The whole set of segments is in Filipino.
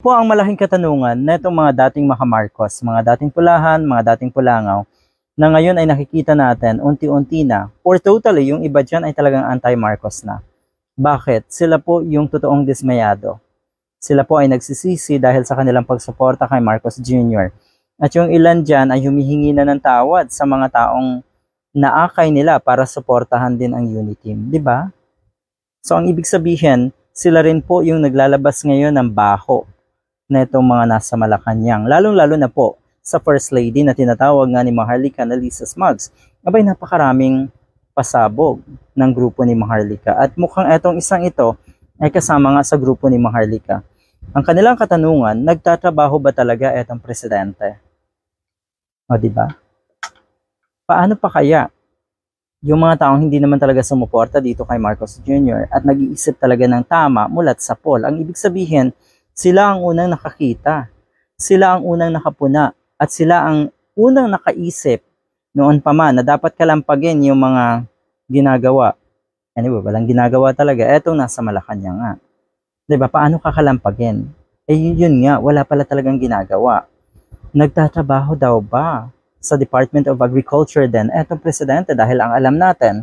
Po ang malaking katanungan na itong mga dating makamarcos, mga dating pulahan, mga dating pulangaw, na ngayon ay nakikita natin unti-unti na, or totally, yung iba dyan ay talagang anti-Marcos na. Bakit? Sila po yung totoong dismayado. Sila po ay nagsisisi dahil sa kanilang pagsuporta kay Marcos Jr. At yung ilan dyan ay humihingi na ng tawad sa mga taong naakay nila para suportahan din ang unity team. Diba? So ang ibig sabihin, sila rin po yung naglalabas ngayon ng baho na itong mga nasa Malacanang. Lalong-lalo na po sa First Lady na tinatawag nga ni Maharlika na Lisa Smugs. Abay, napakaraming pasabog ng grupo ni Maharlika. At mukhang etong isang ito ay kasama nga sa grupo ni Maharlika. Ang kanilang katanungan, nagtatrabaho ba talaga etong presidente? O diba? Paano pa kaya yung mga taong hindi naman talaga sumuporta dito kay Marcos Jr. at nag-iisip talaga ng tama mulat sa poll? Ang ibig sabihin, sila ang unang nakakita, sila ang unang nakapuna, at sila ang unang nakaisip noon pa man na dapat kalampagin yung mga ginagawa. Anyway, walang ginagawa talaga. Etong nasa Malacanang nga. Diba? Paano kakalampagin? Eh yun nga, wala pala talagang ginagawa. Nagtatrabaho daw ba sa Department of Agriculture din etong presidente? Dahil ang alam natin,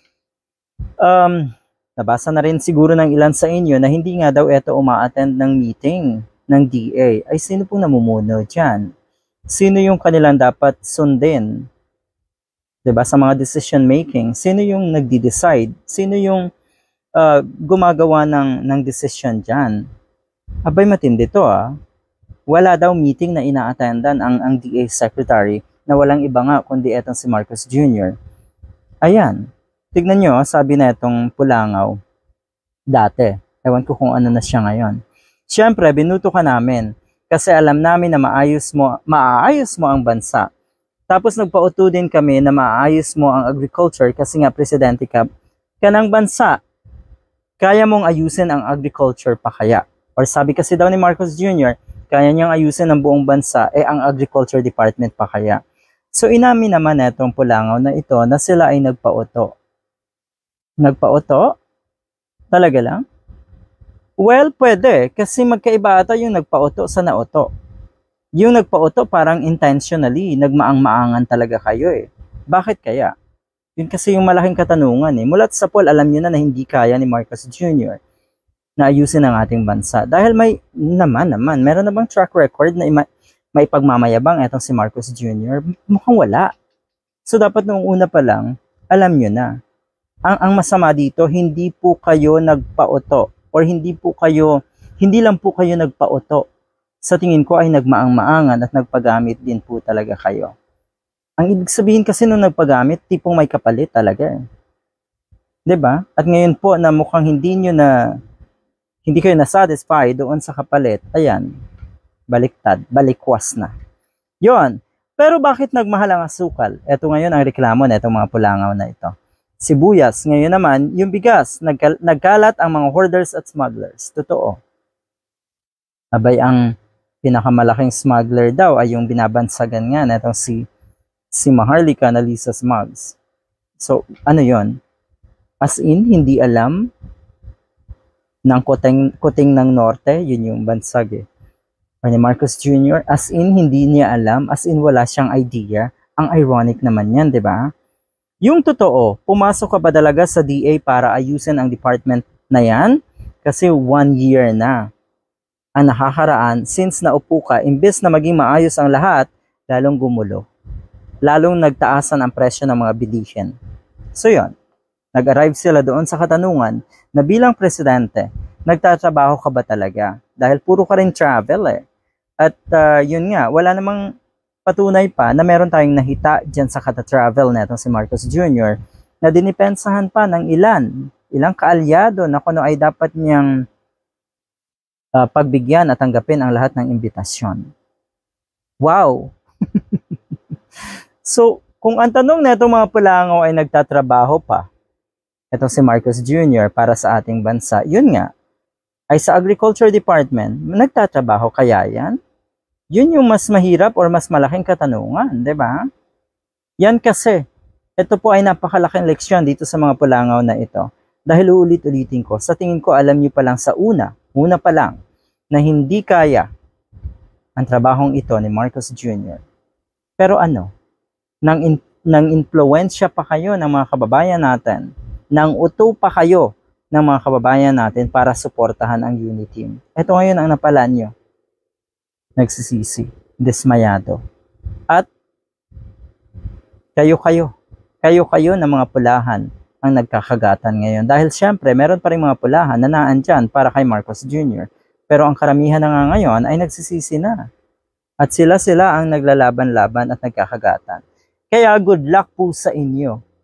nabasa na rin siguro ng ilan sa inyo na hindi nga daw ito uma-attend ng meeting ng DA. Ay sino pong namumuno dyan? Sino yung kanilang dapat sundin? Diba? Sa mga decision making, sino yung nagdi-decide? Sino yung gumagawa ng decision dyan? Abay, matindi to Wala daw meeting na ina-attendan ang DA secretary na walang iba nga kundi etong si Marcos Jr. Ayan. Tignan nyo, sabi na itong pulangaw dati. Ewan ko kung ano na siya ngayon. Siyempre, binuto ka namin kasi alam namin na maaayos mo ang bansa. Tapos nagpauto din kami na maaayos mo ang agriculture kasi nga presidente ka ng bansa. Kaya mong ayusin ang agriculture pa kaya? Or sabi kasi daw ni Marcos Jr., kaya niyang ayusin ang buong bansa, ang agriculture department pa kaya? So inamin naman itong pulangaw na ito na sila ay nagpauto. Nagpauto? Talaga lang? Well, pwede. Kasi magkaiba ata yung nagpauto sa nauto. Yung nagpauto parang intentionally, nagmaang-maangan talaga kayo Bakit kaya? Yun kasi yung malaking katanungan Mulat sa poll, alam niyo na hindi kaya ni Marcos Jr. na ayusin ang ating bansa. Dahil meron na bang track record na may pagmamayabang etong si Marcos Jr.? Mukhang wala. So dapat noong una pa lang, alam niyo na. Ang masama dito, hindi po kayo nagpauto or hindi lang po kayo nagpauto. Sa tingin ko ay nagmaang-maangan at nagpagamit din po talaga kayo. Ang ibig sabihin kasi nung nagpagamit, tipong may kapalit talaga. 'Di ba? At ngayon po na mukhang hindi kayo na-satisfy doon sa kapalit, ayan, baliktad, balikwas na. Yon. Pero bakit nagmahal ang asukal? Ito ngayon ang reklamo na itong mga pulangaw na ito. Sibuyas, ngayon naman, yung bigas, nagkalat ang mga hoarders at smugglers. Totoo. Abay, ang pinakamalaking smuggler daw ay yung binabansagan nga na itong si Maharlika na Lisa Smugs. So, ano yon? As in, hindi alam ng kuting ng norte, yun yung bansag Or ni Marcos Jr., as in, hindi niya alam, as in, wala siyang idea. Ang ironic naman yan, di ba? Yung totoo, pumasok ka ba talaga sa DA para ayusin ang department na yan? Kasi 1 year na ang nakakaraan since naupo ka, imbes na maging maayos ang lahat, lalong gumulo. Lalong nagtaasan ang presyo ng mga bilihin. So yun, nag-arrive sila doon sa katanungan na bilang presidente, nagtatrabaho ka ba talaga? Dahil puro ka rin travel At yun nga, wala namang patunay pa na meron tayong nahita dyan sa kata-travel na itong si Marcos Jr. na dinipensahan pa ng ilang kaalyado na kuno ay dapat niyang pagbigyan at tanggapin ang lahat ng imbitasyon. Wow! So, kung ang tanong na itong mga pulangaw ay nagtatrabaho pa, itong si Marcos Jr. para sa ating bansa, yun nga, ay sa Agriculture Department, nagtatrabaho kaya yan? Yun yung mas mahirap or mas malaking katanungan, di ba? Yan kasi, ito po ay napakalaking leksyon dito sa mga pulangaw na ito. Dahil uulit-ulitin ko, sa tingin ko alam niyo pa lang sa una pa lang, na hindi kaya ang trabahong ito ni Marcos Jr. Pero ano, nang influensya pa kayo ng mga kababayan natin, nang uto pa kayo ng mga kababayan natin para suportahan ang Uniteam. Ito ngayon ang napala nyo. Nagsisisi, dismayado. At kayo ng mga pulahan ang nagkakagatan ngayon. Dahil syempre, meron pa rin mga pulahan na naandyan para kay Marcos Jr. Pero ang karamihan na nga ngayon ay nagsisisi na. At sila ang naglalaban-laban at nagkakagatan. Kaya good luck po sa inyo